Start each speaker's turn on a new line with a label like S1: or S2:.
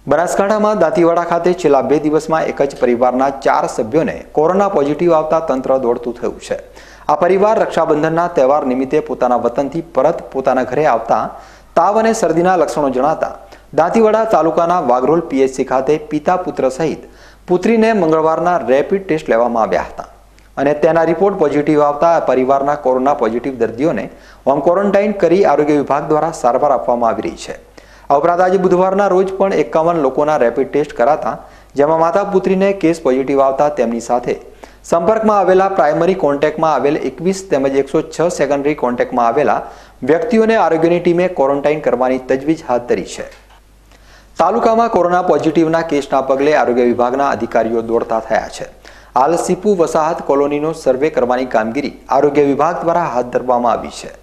S1: બનાસકાંઠામાં દાંતીવાડા ખાતે છેલ્લા 2 દિવસમાં એક જ પરિવારના 4 સભ્યોને કોરોના પોઝિટિવ આવતા તંત્ર દોડતું થયું છે। આ પરિવાર રક્ષાબંધનના તહેવાર નિમિત્તે પોતાના વતનથી પરત પોતાના ઘરે આવતા તાવ અને શરદીના લક્ષણો જણાતા દાંતીવાડા તાલુકાના વાઘરોલ પીએચસી ખાતે પિતા પુત્ર સહિત પુત્રીને મંગળવારના રેપિડ ટેસ્ટ લેવામાં આવ્યા હતા અને તેના રિપોર્ટ પોઝિટિવ આવતા પરિવારના કોરોના પોઝિટિવ દર્દીઓને હોમ ક્વોરન્ટાઇન કરી આરોગ્ય વિભાગ દ્વારા સારવાર આપવામાં આવી રહી છે। આ ઉપરાંત આજે બુધવારના રોજ પણ 51 લોકોના રેપિડ ટેસ્ટ કરાતા જેમાં માતા પુત્રીને કેસ પોઝિટિવ આવતા તેમની સાથે સંપર્કમાં આવેલા પ્રાઇમરી કોન્ટેક્ટમાં આવેલ 21 તેમજ 106 સેકન્ડરી કોન્ટેક્ટમાં આવેલા વ્યક્તિઓને આરોગ્યની ટીમે ક્વોરન્ટાઇન કરવાની તજવીજ હાથ ધરી છે। તાલુકામાં કોરોના પોઝિટિવના કેસના પગલે આરોગ્ય વિભાગના અધિકારીઓ દોડતા થયા છે। હાલ સીપુ વસાહત કોલોનીનો સર્વે કરવાની કામગીરી આરોગ્ય વિભાગ દ્વારા હાથ ધરવામાં આવી છે।